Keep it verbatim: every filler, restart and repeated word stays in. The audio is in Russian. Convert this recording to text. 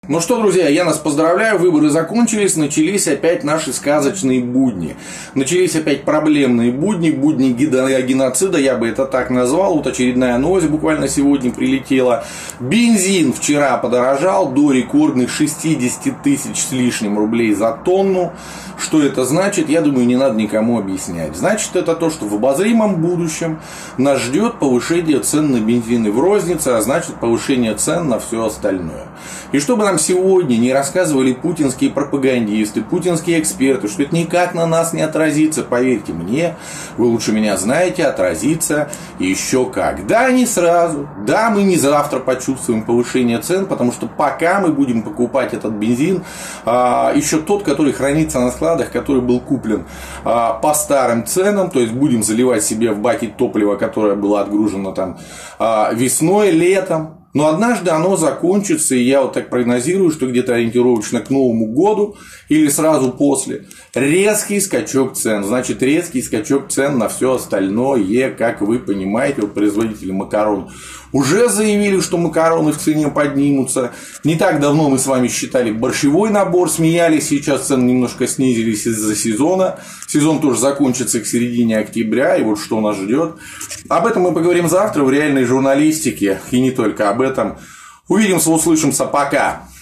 Ну что, друзья, я нас поздравляю, выборы закончились, начались опять наши сказочные будни. Начались опять проблемные будни, будни геноцида, я бы это так назвал. Вот очередная новость буквально сегодня прилетела. Бензин вчера подорожал до рекордных шестидесяти тысяч с лишним рублей за тонну. Что это значит, я думаю, не надо никому объяснять. Значит, это то, что в обозримом будущем нас ждет повышение цен на бензин и в рознице, а значит повышение цен на все остальное. И чтобы нам сегодня не рассказывали путинские пропагандисты, путинские эксперты, что это никак на нас не отразится, поверьте мне, вы лучше меня знаете, отразится еще как. Да, не сразу, да, мы не завтра почувствуем повышение цен, потому что пока мы будем покупать этот бензин, а, еще тот, который хранится на складах, который был куплен а, по старым ценам, то есть будем заливать себе в баки топливо, которое было отгружено там а, весной, летом. Но однажды оно закончится, и я вот так прогнозирую, что где-то ориентировочно к Новому году или сразу после резкий скачок цен. Значит, резкий скачок цен на все остальное, как вы понимаете, вот производители макарон уже заявили, что макароны в цене поднимутся. Не так давно мы с вами считали борщевой набор, смеялись, сейчас цены немножко снизились из-за сезона. Сезон тоже закончится к середине октября, и вот что нас ждет. Об этом мы поговорим завтра в реальной журналистике, и не только об этом. Увидимся, услышимся, пока!